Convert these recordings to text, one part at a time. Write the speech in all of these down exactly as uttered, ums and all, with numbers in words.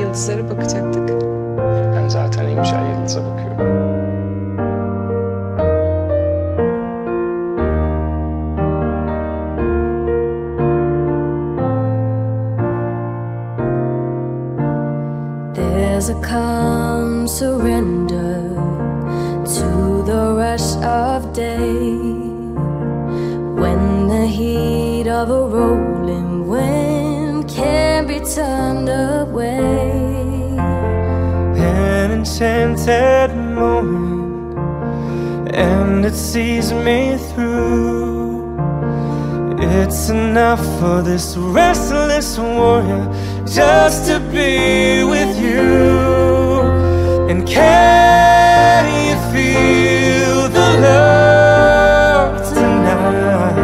yıldızlara bakacaktık. Ben zaten en güzel yıldıza bakıyorum. There's a calm surrender to the rush of day, when the heat of a rolling wind can be turned away. An enchanted moment, and it sees me through. It's enough for this restless warrior just to be with you. And can you feel the love tonight?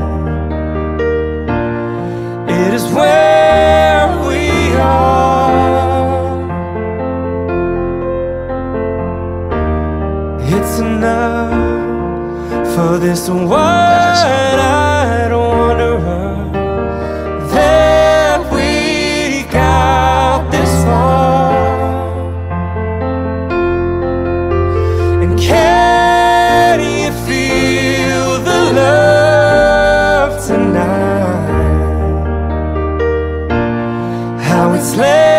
It is where we are. It's enough for this wide-eyed wanderer that we got this far. And can you feel the love tonight? How it's late.